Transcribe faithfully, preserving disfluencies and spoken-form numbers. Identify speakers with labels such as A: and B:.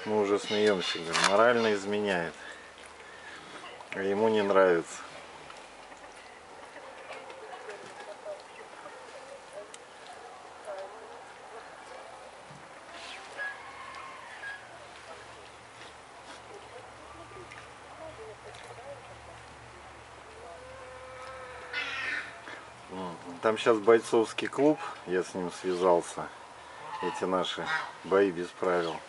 A: Мы уже смеемся, говорим, морально изменяет. А ему не нравится. Там сейчас бойцовский клуб, я с ним связался. Эти наши бои без правил.